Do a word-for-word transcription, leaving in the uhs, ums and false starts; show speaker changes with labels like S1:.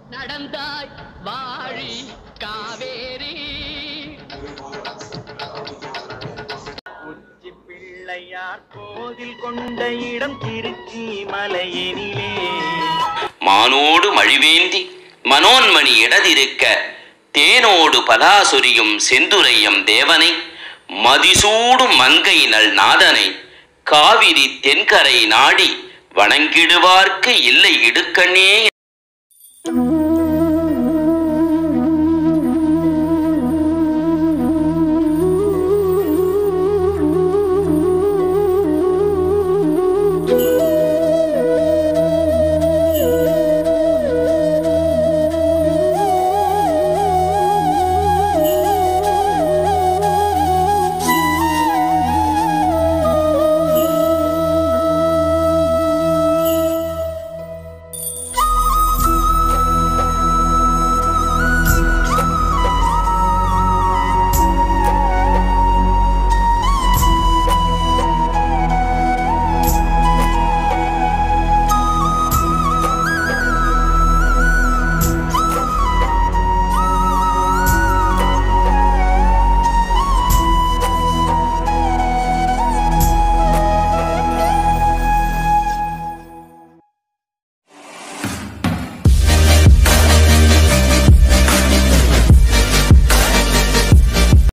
S1: நடந்தாய் வாழி காவேரி உச்சி பிள்ளையார் கோவில் கொண்ட இடம் திருச்சி மலையினிலே
S2: மானோடு மழிவேந்தி மனோன்மணி இடதிருக்க தேனோடு பலாசொரியும் செந்துரையம் தேவனை மதிசூடும் மங்கை நல் நாதனை காவிரி தென்கரை நாடி வணங்கிடுவார்க்கு இல்லை இடுக்கண்ணே.